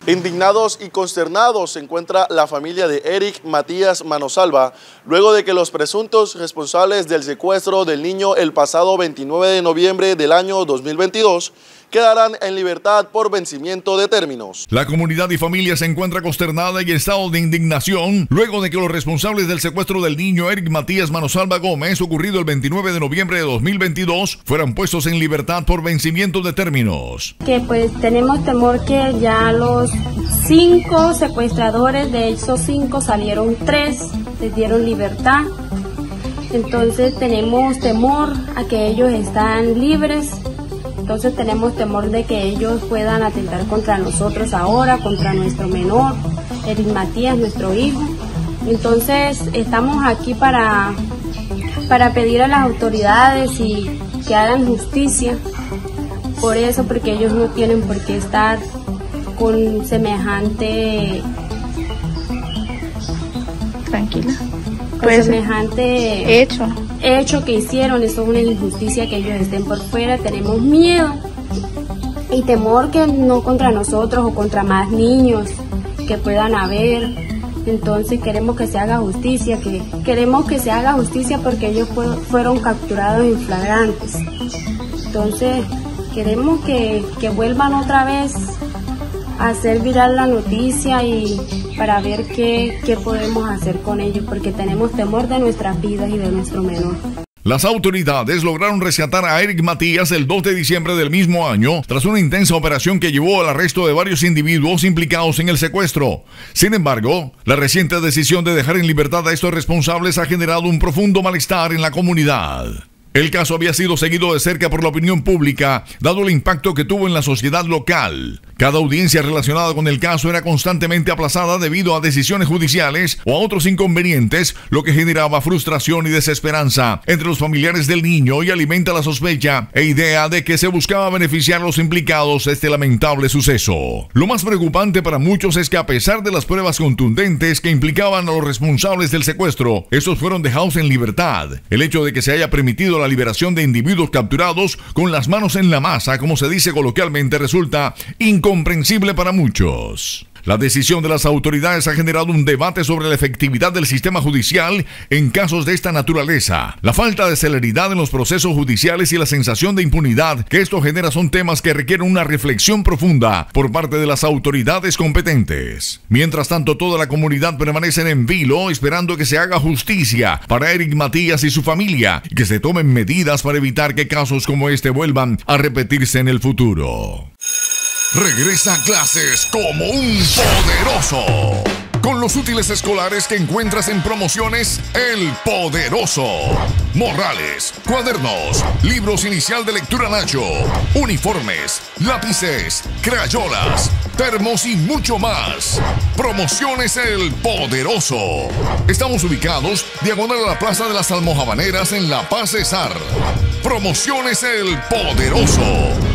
Indignados y consternados se encuentra la familia de Eric Matías Manosalva, luego de que los presuntos responsables del secuestro del niño el pasado 29 de noviembre del año 2022 quedarán en libertad por vencimiento de términos. La comunidad y familia se encuentra consternada y en estado de indignación luego de que los responsables del secuestro del niño Eric Matías Manosalva Gómez, ocurrido el 29 de noviembre de 2022, fueran puestos en libertad por vencimiento de términos. Que pues tenemos temor que ya los 5 secuestradores, de esos 5 salieron 3, les dieron libertad. Entonces tenemos temor a que ellos están libres. Entonces tenemos temor de que ellos puedan atentar contra nosotros ahora, contra nuestro menor, Eric Matías, nuestro hijo. Entonces estamos aquí para pedir a las autoridades y que hagan justicia por eso, porque ellos no tienen por qué estar con semejante... Tranquila. Pues semejante hecho que hicieron. Eso es una injusticia que ellos estén por fuera. Tenemos miedo y temor que no contra nosotros o contra más niños que puedan haber. Entonces queremos que se haga justicia, porque ellos fueron capturados en flagrantes. Entonces queremos que vuelvan otra vez a hacer viral la noticia y para ver qué podemos hacer con ellos, porque tenemos temor de nuestras vidas y de nuestro menor. Las autoridades lograron rescatar a Eric Matías el 2 de diciembre del mismo año, tras una intensa operación que llevó al arresto de varios individuos implicados en el secuestro. Sin embargo, la reciente decisión de dejar en libertad a estos responsables ha generado un profundo malestar en la comunidad. El caso había sido seguido de cerca por la opinión pública, dado el impacto que tuvo en la sociedad local. Cada audiencia relacionada con el caso era constantemente aplazada debido a decisiones judiciales o a otros inconvenientes, lo que generaba frustración y desesperanza entre los familiares del niño y alimenta la sospecha e idea de que se buscaba beneficiar a los implicados de este lamentable suceso. Lo más preocupante para muchos es que, a pesar de las pruebas contundentes que implicaban a los responsables del secuestro, estos fueron dejados en libertad. El hecho de que se haya permitido la liberación de individuos capturados con las manos en la masa, como se dice coloquialmente, resulta incomprensible para muchos. La decisión de las autoridades ha generado un debate sobre la efectividad del sistema judicial en casos de esta naturaleza. La falta de celeridad en los procesos judiciales y la sensación de impunidad que esto genera son temas que requieren una reflexión profunda por parte de las autoridades competentes. Mientras tanto, toda la comunidad permanece en vilo esperando que se haga justicia para Eric Matías y su familia y que se tomen medidas para evitar que casos como este vuelvan a repetirse en el futuro. Regresa a clases como un poderoso. Con los útiles escolares que encuentras en Promociones El Poderoso. Morrales, cuadernos, libros inicial de lectura Nacho, uniformes, lápices, crayolas, termos y mucho más. Promociones El Poderoso. Estamos ubicados diagonal a la Plaza de las Almojábaneras en La Paz, Cesar. Promociones El Poderoso.